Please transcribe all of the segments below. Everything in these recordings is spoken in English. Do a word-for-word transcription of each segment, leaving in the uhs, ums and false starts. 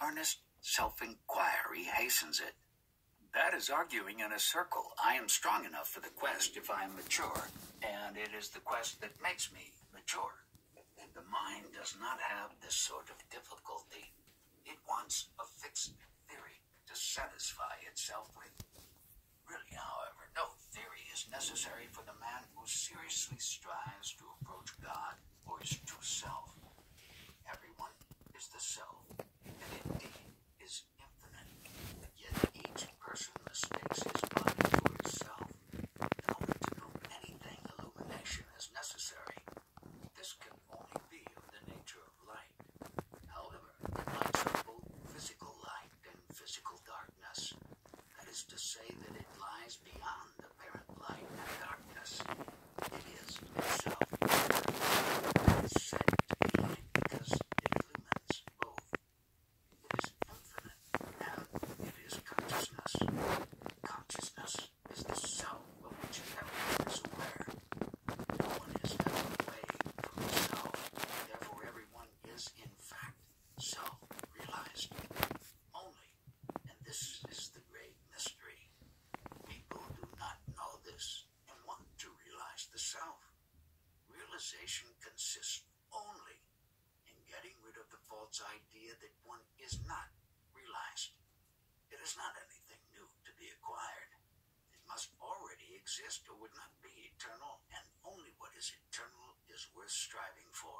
Earnest self-inquiry hastens it. That is arguing in a circle. I am strong enough for the quest if I am mature, and it is the quest that makes me mature. The mind does not have this sort of difficulty. It wants a fixed theory to satisfy itself with. Really, however, no theory is necessary for the man who seriously strives to approach God or his true self. Everyone is the self, and indeed is infinite. Yet each person mistakes his body for himself. In order to know anything, illumination is necessary. This can only be of the nature of light. However, the lights are both physical light and physical darkness. That is to say that it lies beyond apparent light and darkness. It is itself. It is said to be light because it illumines both. It is infinite and it is consciousness. Consciousness is the self of which everyone is aware. No one is ever away from the self. Therefore, everyone is in fact self-realized. Only, and this is the great mystery, people do not know this and want to realize the self. Realization consists only in getting rid of the false idea that one is not realized. It is not anything new to be acquired. It must already exist or would not be eternal, and only what is eternal is worth striving for.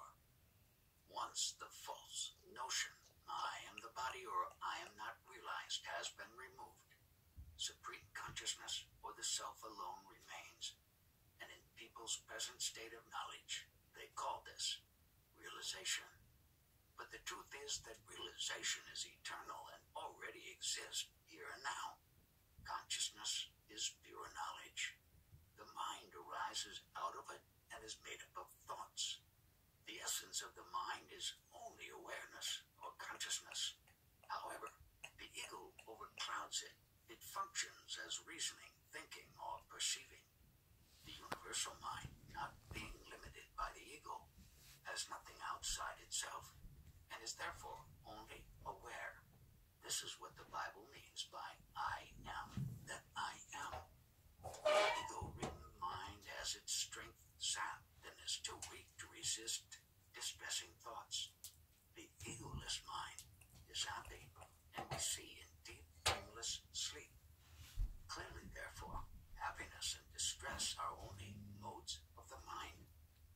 Once the false notion, I am the body or I am not realized, has been removed, supreme consciousness or the self alone remains, and in people's present state of knowledge, they call this realization. But the truth is that realization is eternal and already exists here and now. Consciousness is pure knowledge. The mind arises out of it and is made up of thoughts. The essence of the mind is only awareness or consciousness. However, the ego overclouds it. It functions as reasoning, thinking, or perceiving. The universal mind, not being limited by the ego, has nothing outside itself, and is therefore only aware. This is what the Bible means by I am that I am. The ego-ridden mind has its strength sapped and is too weak to resist distressing thoughts. The egoless mind is happy, and we see in deep, dreamless sleep. Clearly, therefore, happiness and distress are only modes of the mind.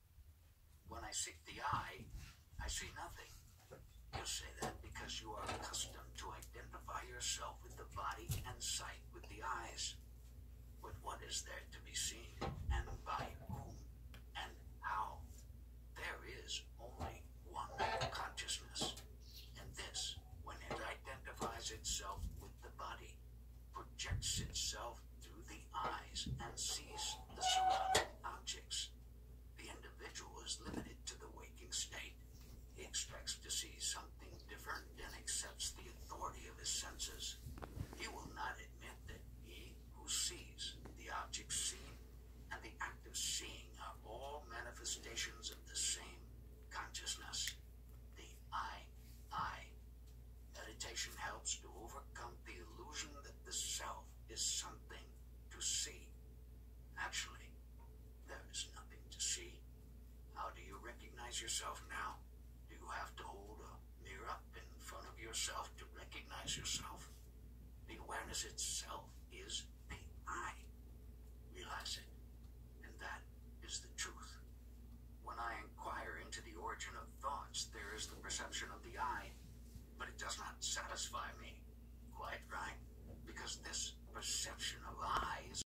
When I seek the eye, I see nothing. You say that because you are accustomed to identify yourself with the body and sight with the eyes. But what is there to be seen, and by whom, and how? There is only one consciousness, and this, when it identifies itself with the body, projects itself through the eyes and sees the surrounding objects. The individual is limited to the waking state. He expects to see something different and accepts the authority of his senses. He will not admit that he who sees, the object seen, and the act of seeing are all manifestations of the same consciousness, the I, I. Meditation helps to overcome the illusion that the self is something to see. Actually, there is nothing to see. How do you recognize yourself now? Do you have to hold a mirror up in front of yourself to recognize yourself? The awareness itself is the I. Realize it, and that is the truth. When I inquire into the origin of thoughts, there is the perception of the I, but it does not satisfy me. Quite right, because this perception